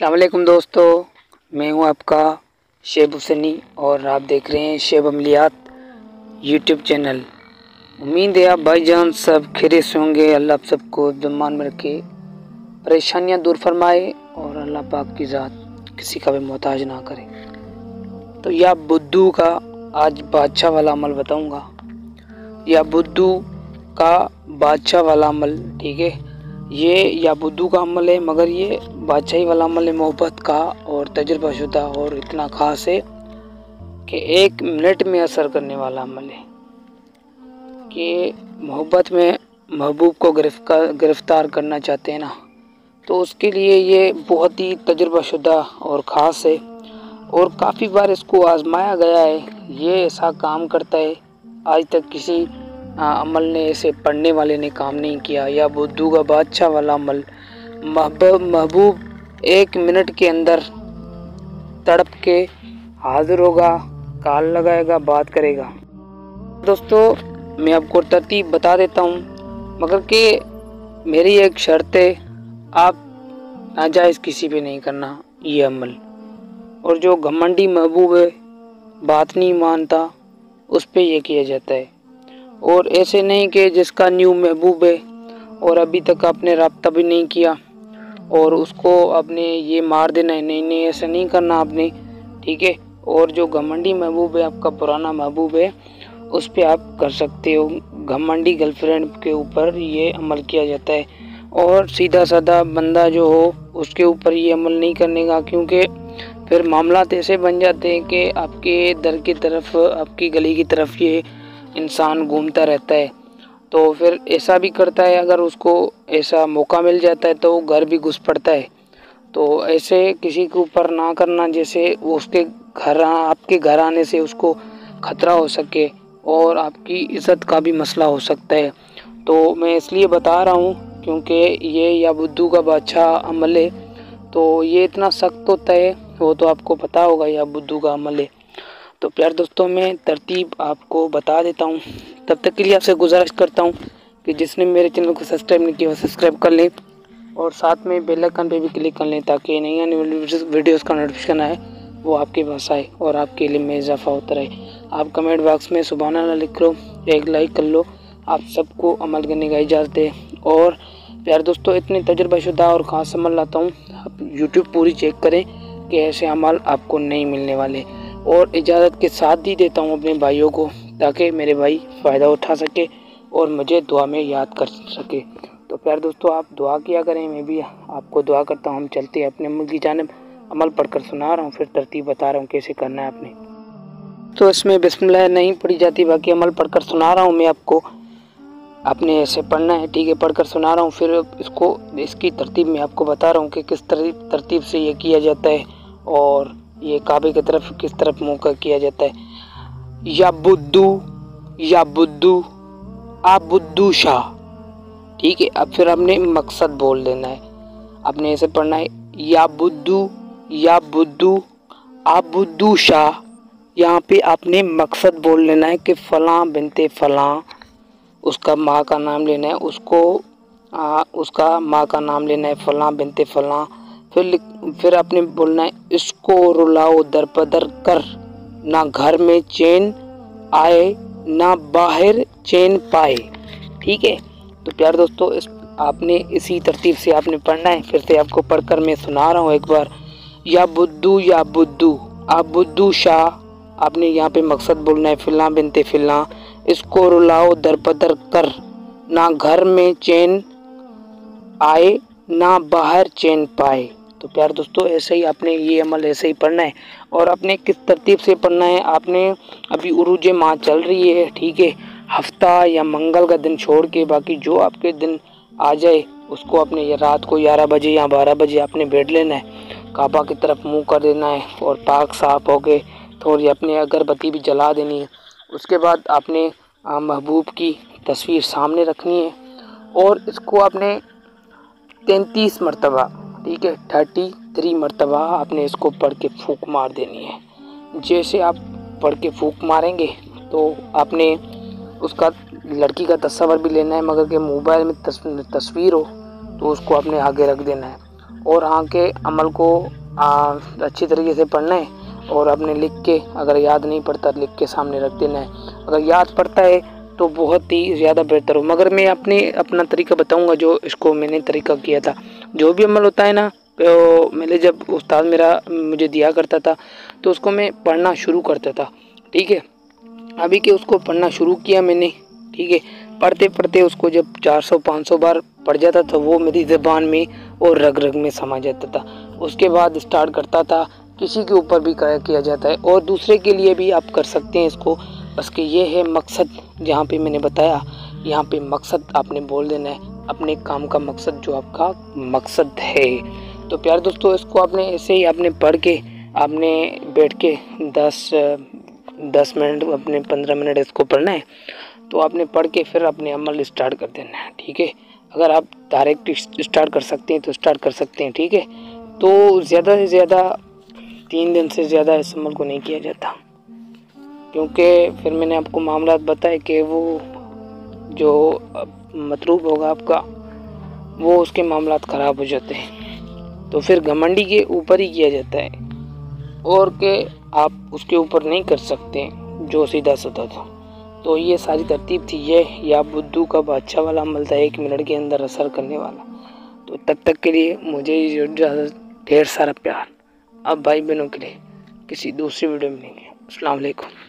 अस्सलाम वालेकुम दोस्तों, मैं हूं आपका शेब हुसैनी और आप देख रहे हैं शेब अमलियात यूट्यूब चैनल। उम्मीद है आप भाईजान सब खैरियत से होंगे। अल्लाह आप सबको ज़मान में रखे, परेशानियां दूर फरमाए और अल्लाह पाक की ज़ात किसी का भी मोहताज ना करे। तो या बुद्धू का आज बादशाह वाला अमल बताऊंगा, या बुद्धू का बादशाह वाला अमल। ठीक है, ये या बुद्धू का अमल है, मगर ये बादशाही वाला अमल है मोहब्बत का और तजुर्बाशुदा और इतना ख़ास है कि 1 मिनट में असर करने वाला अमल है कि मोहब्बत में महबूब को गिरफ्तार करना चाहते हैं ना, तो उसके लिए ये बहुत ही तजुर्बाशुदा और ख़ास है और काफ़ी बार इसको आजमाया गया है। ये ऐसा काम करता है, आज तक किसी अमल ने ऐसे पढ़ने वाले ने काम नहीं किया। या बुद्धू का बादशाह वाला अमल, महबूब 1 मिनट के अंदर तड़प के हाजिर होगा, कॉल लगाएगा, बात करेगा। दोस्तों मैं आपको तरतीब बता देता हूँ, मगर कि मेरी एक शर्त है, आप नाजायज़ किसी पे नहीं करना ये अमल। और जो घमंडी महबूब है, बात नहीं मानता, उस पे ये किया जाता है। और ऐसे नहीं कि जिसका न्यू महबूब है और अभी तक आपने रब्ता भी नहीं किया और उसको आपने ये मार देना है, नहीं नहीं ऐसा नहीं करना आपने। ठीक है, और जो घमंडी महबूब है, आपका पुराना महबूब है, उस पे आप कर सकते हो। घमंडी गर्लफ्रेंड के ऊपर ये अमल किया जाता है और सीधा साधा बंदा जो हो उसके ऊपर ये अमल नहीं करने का, क्योंकि फिर मामला ऐसे बन जाते हैं कि आपके दर की तरफ, आपकी गली की तरफ ये इंसान घूमता रहता है। तो फिर ऐसा भी करता है, अगर उसको ऐसा मौका मिल जाता है तो वो घर भी घुस पड़ता है। तो ऐसे किसी के ऊपर ना करना, जैसे वो उसके घर, आपके घर आने से उसको खतरा हो सके और आपकी इज़्ज़त का भी मसला हो सकता है। तो मैं इसलिए बता रहा हूँ क्योंकि ये या बुद्धू का बादशाह अमल है, तो ये इतना सख्त होता है, वो तो आपको पता होगा, या बुद्धू का अमल है। तो प्यार दोस्तों मैं तरतीब आपको बता देता हूँ। तब तक के लिए आपसे गुजारिश करता हूँ कि जिसने मेरे चैनल को सब्सक्राइब नहीं किया वो सब्सक्राइब कर लें और साथ में बेल आइकन पे भी क्लिक कर लें, ताकि नई आने वाली वीडियोज़ का नोटिफिकेशन आए, वो आपके पास आए और आपके इल्म में इजाफा होता रहे। आप कमेंट बॉक्स में सुभान अल्लाह लिख लो, एक लाइक कर लो, आप सबको अमल करने का इजाज़त है। और प्यार दोस्तों इतने तजुर्बाशुदा और ख़ास अमल लाता हूँ, आप यूट्यूब पूरी चेक करें कि ऐसे अमल आपको नहीं मिलने वाले। और इजाज़त के साथ ही देता हूँ अपने भाइयों को, ताकि मेरे भाई फ़ायदा उठा सके और मुझे दुआ में याद कर सके। तो प्यार दोस्तों आप दुआ किया करें, मैं भी आपको दुआ करता हूँ। हम चलते हैं अपने मुल्क की जानिब। अमल पढ़कर सुना रहा हूँ, फिर तरतीब बता रहा हूँ कैसे करना है आपने। तो इसमें बिस्मिल्लाह नहीं पढ़ी जाती, बाकी अमल पढ़कर सुना रहा हूँ मैं आपको, आपने ऐसे पढ़ना है। ठीक है, पढ़कर सुना रहा हूँ, फिर इसकी तरतीब में आपको बता रहा हूँ कि किस तरतीब से ये किया जाता है और ये काबे की तरफ किस तरफ मुँह कर किया जाता है। या बुद्धू आप बुद्धू शाह। ठीक है, अब फिर आपने मकसद बोल देना है, आपने ऐसे पढ़ना है, या बुद्धू आप बुद्धू शाह। यहाँ पे आपने मकसद बोल लेना है कि फ़लाँ बिनते फ़लाँ, उसका माँ का नाम लेना है, उसका माँ का नाम लेना है, फ़लाँ बिनते फ़लाँ। फिर आपने बोलना है, इसको रुलाओ दर पदर कर, ना घर में चैन आए ना बाहर चैन पाए। ठीक है, तो प्यार दोस्तों आपने इसी तरतीब से आपने पढ़ना है। फिर से आपको पढ़कर मैं सुना रहा हूँ एक बार। या बुद्धू आप बुद्धू शाह, आपने यहाँ पे मकसद बोलना है, फिल्ला बिनते फिल्ला, इसको रुलाओ दर पदर कर, ना घर में चैन आए ना बाहर चैन पाए। तो प्यार दोस्तों ऐसे ही आपने ये अमल ऐसे ही पढ़ना है। और आपने किस तरतीब से पढ़ना है, आपने अभी उरूज माह चल रही है, ठीक है, हफ्ता या मंगल का दिन छोड़ के बाकी जो आपके दिन आ जाए उसको आपने ये रात को 11 बजे या 12 बजे आपने बैठ लेना है, काबा की तरफ मुंह कर देना है और पाक साफ हो के थोड़ी अपनी अगरबत्ती भी जला देनी है। उसके बाद आपने महबूब की तस्वीर सामने रखनी है और इसको आपने 33 मरतबा, ठीक है, 33 मरतबा आपने इसको पढ़ के फूंक मार देनी है। जैसे आप पढ़ के फूंक मारेंगे तो आपने उसका लड़की का तस्वीर भी लेना है, मगर के मोबाइल में तस्वीर हो तो उसको आपने आगे रख देना है और आगे अमल को अच्छी तरीके से पढ़ना है और आपने लिख के, अगर याद नहीं पड़ता लिख के सामने रख देना है। अगर याद पड़ता है तो बहुत ही ज़्यादा बेहतर हो। मगर मैं अपना तरीका बताऊंगा जो इसको मैंने तरीका किया था। जो भी अमल होता है ना, तो मैंने जब उस्ताद मेरा मुझे दिया करता था तो उसको मैं पढ़ना शुरू करता था। ठीक है, अभी के उसको पढ़ना शुरू किया मैंने। ठीक है, पढ़ते पढ़ते उसको जब 400-500 बार पढ़ जाता था वो मेरी ज़बान में और रग रग में समा जाता था। उसके बाद स्टार्ट करता था, किसी के ऊपर भी किया जाता है और दूसरे के लिए भी आप कर सकते हैं इसको। बस कि ये है मकसद, जहाँ पे मैंने बताया यहाँ पे मकसद आपने बोल देना है, अपने काम का मकसद जो आपका मकसद है। तो प्यारे दोस्तों, इसको आपने ऐसे ही आपने पढ़ के आपने बैठ के 10 मिनट अपने 15 मिनट इसको पढ़ना है। तो आपने पढ़ के फिर अपने अमल स्टार्ट कर देना है। ठीक है, अगर आप डायरेक्ट स्टार्ट कर सकते हैं तो स्टार्ट कर सकते हैं। ठीक है, तो ज़्यादा से ज़्यादा 3 दिन से ज़्यादा इस अमल को नहीं किया जाता, क्योंकि फिर मैंने आपको मामला बताया कि वो जो मतलूब होगा आपका, वो उसके मामलात ख़राब हो जाते हैं। तो फिर घमंडी के ऊपर ही किया जाता है और के आप उसके ऊपर नहीं कर सकते जो सीधा साधा था। तो ये सारी तरतीब थी। ये या बुद्धू का बादशाह वाला अमल था, 1 मिनट के अंदर असर करने वाला। तो तब तक के लिए मुझे ज़्यादा ढेर सारा प्यार। अब भाई बहनों के लिए किसी दूसरी वीडियो में मिलेंगे। अस्सलाम वालेकुम।